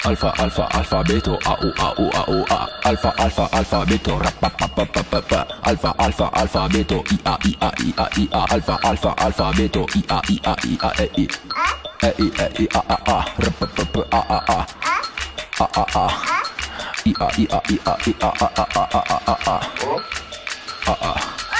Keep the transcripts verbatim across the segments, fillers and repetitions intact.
Alfa alfa alfabeto a u a u a u a. Alfa alfa alfabeto rapapapapapa. Alfa alfa alfabeto i a i a i a i a. Alfa alfa alfabeto i a i a i a e i. E i e i a a a. Rapapapa a a a. A a a. I a i a i a i a a a a a a a. A a.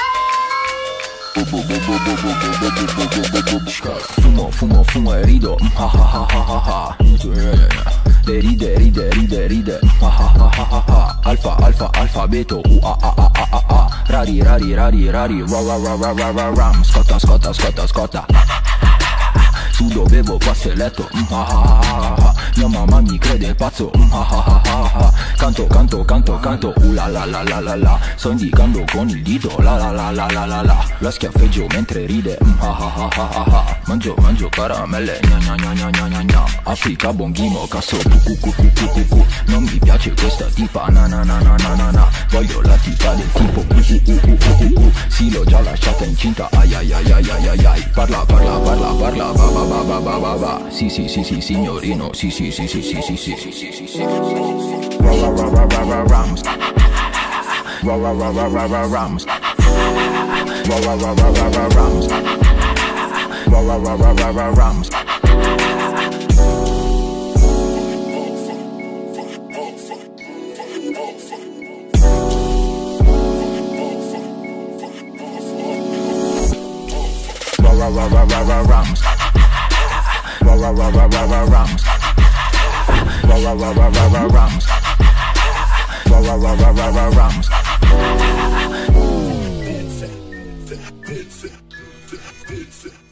Fumo, fumo, fumo e rido, ha ha ha ha ha ha. E ride, ride, ride, ride, ha ha ha ha ha. Alfa, alfa, alfabeto, u a a a a a a. Rari, rari, rari, rari, ra ra ra ra ra ra ram. Scotta, scotta, scotta, scotta. Sudo, bevo, passo e letto, ha ha ha ha ha. Mia mamma mi crede pazzo, ha ha ha ha ha. Canto, canto, canto, canto, uh la la la la la la. Sto indicando con il dito, la la la la la la la. La schiaffeggio mentre ride, ha ha ha ha ha ha. Mangio, mangio caramelle, gna gna gna gna gna gna gna. Africa bonghimo, casso, cu cu cu cu cu cu cu. Non mi piace questa tipa, na na na na na na na. Voglio la tipa del tipo, cu cu cu cu cu cu cu. Sì, l'ho già lasciata incinta, ai ai ai ai ai ai ai. Parla, parla, parla, parla, va va va va va va va. Sì sì sì sì signorino, sì sì sì sì sì sì sì sì sì sì sì. Ra ra ra ra ra ra rams. Ra ra ra ra ra ra rams. Ra ra ra ra ra ra rams. Ra ra ra ra ra ra rams. Ra ra ra ra ra ra rams. Ra ra ra ra ra ra rams. Ra ra ra ra ra ra rams. Ra ra ra ra ra ra rams. Pizza, pizza, pizza, pizza.